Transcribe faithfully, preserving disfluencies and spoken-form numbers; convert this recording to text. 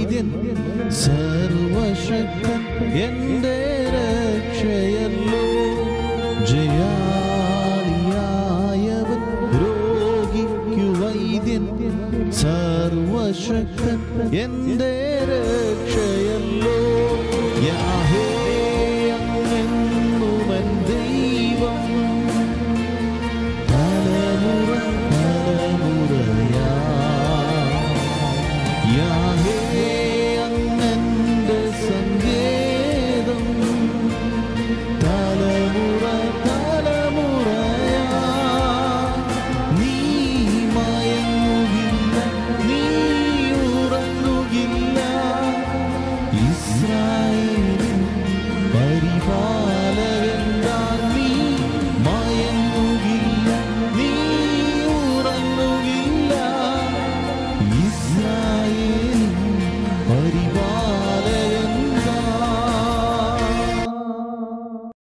വൈദ്യൻ സർവശക്തൻ എൻ്റെ രക്ഷയല്ലോ. ജയാളിയായവൻ രോഗിക്കു വൈദ്യൻ സർവശക്തൻ എൻ്റെ രക്ഷയല്ലോ. യാഹേ അങ്ങെന്നുമെൻ ദൈവം തലമുറ തലമുറയാ. യാഹേ അങ്ങെന്റെ സങ്കേതം തലമുറ തലമുറയാ. നീ മയങ്ങുകില്ല, നീ ഉറങ്ങുകില്ല, ഇസ്രായേൽ